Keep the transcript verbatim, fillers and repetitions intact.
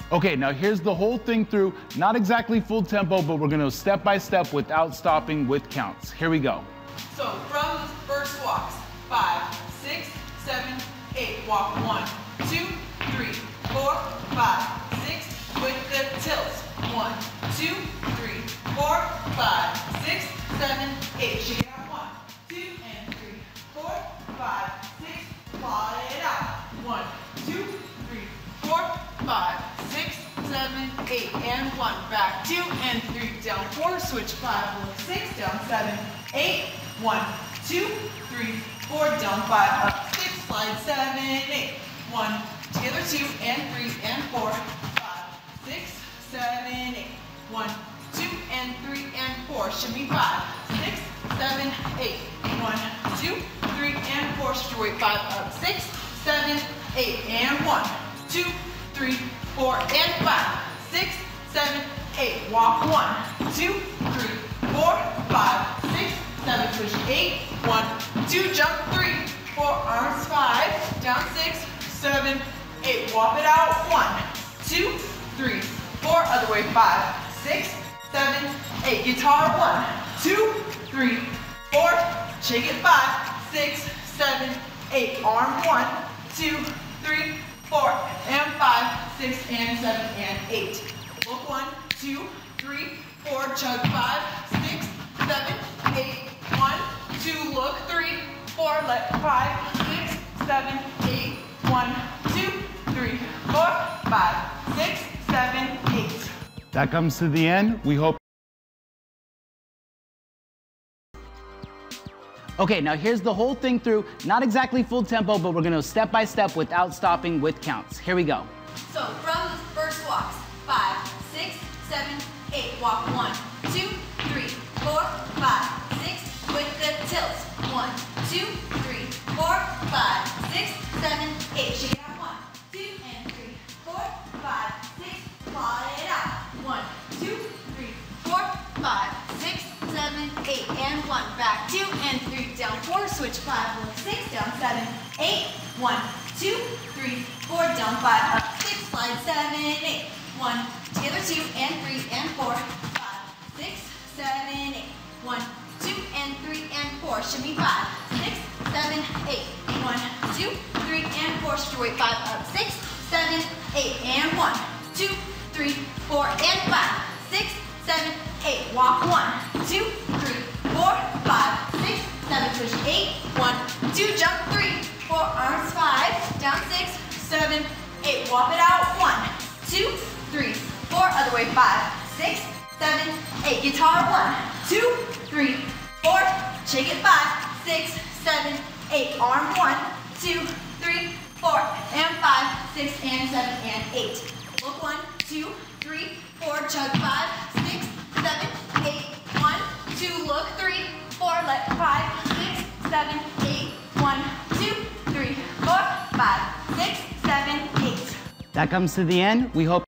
Okay, now here's the whole thing through, not exactly full tempo, but we're gonna step by step without stopping with counts. Here we go. So from the first walks, five, six, seven, eight. Walk one, two, three, four, five, six, with the tilts. One, two, three, four, five, six, seven, eight. Shake it out. One, two, and three, four, five, six. Plot it out. One, two, three, four, five, six, seven, eight, and one. Back two and three, down four, switch five, look six, down seven, eight, one, two, three, four, down five, up six, slide seven, eight, one, together two and three and four, five, six, seven, eight, one, two and three and four, shimmy five, six, seven, eight, one, two, three and four, shift your weight five, up six, seven, eight, and one, two, three, four, and five, six, seven, eight. Walk one, two, three, four, five, six, seven, switch eight, one, two, jump three, four, arms five, down six, seven, eight. Walk it out. One, two, three, four, other way five, six, seven, eight. Guitar one, two, three, four, shake it five, six, seven, eight. Arm one, two, three, four, and five, six, and seven, and eight. Look one, two, three, four, chug five, six, seven, eight, one, two, look three, four, let five, six, seven, eight, one, two, three, four, five, six, seven, eight. That comes to the end. We hope. Okay, now here's the whole thing through, not exactly full tempo, but we're gonna step by step without stopping with counts. Here we go. So from the first walks, five, six, seven, eight. Walk one, two, three, four, five, six, with the tilts. One, two, three, four, five, six, seven, eight. Shake it out. One, two, and three, four, five, six. Plot it out. One, two, three, four, five, six, seven, eight, and one. Back two and three, down four, switch five, look six, down seven, eight, one, two, three, four, down five, up six, slide seven, eight, one, together two and three and four, five, six, seven, eight, one, two and three and four, shimmy five, six, seven, eight, one, two, three and four, shift your weight five, up six, seven, eight, and one, two, three, four, and five, six, seven, eight. Walk one, two, three, four, five, six, seven, switch eight, one, two, jump three, four, arms five, down six, seven, eight. Walk it out. One, two, three, four, other way five, six, seven, eight. Guitar one, two, three, four, shake it five, six, seven, eight. Arm one, two, three, four, and five, six, and seven, and eight. Look one, two, three, four, chug five, six, seven, eight, one, two, look three, four, let five, six, seven, eight, one, two, three, four, five, six, seven, eight. That comes to the end. We hope